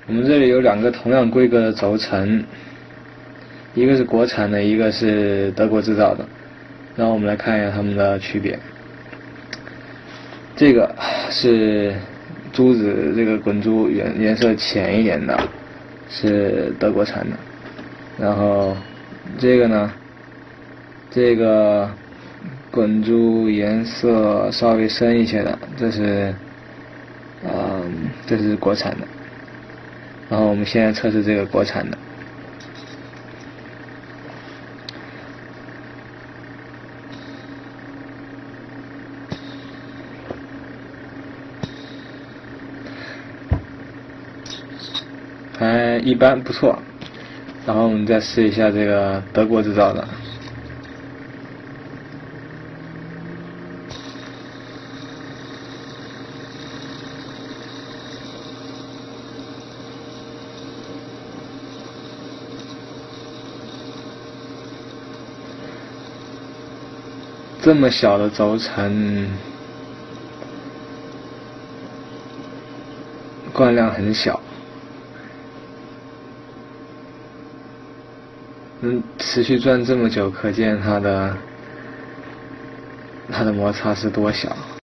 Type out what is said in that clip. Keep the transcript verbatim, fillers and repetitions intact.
我们这里有两个同样规格的轴承，一个是国产的，一个是德国制造的。然后我们来看一下它们的区别。这个是珠子，这个滚珠颜颜色浅一点的，是德国产的。然后这个呢，这个滚珠颜色稍微深一些的，这是，嗯，这是国产的。然后我们现在测试这个国产的。还一般，不错。然后我们再试一下这个德国制造的。这么小的轴承，惯量很小，能持续转这么久，可见它的它的摩擦是多小。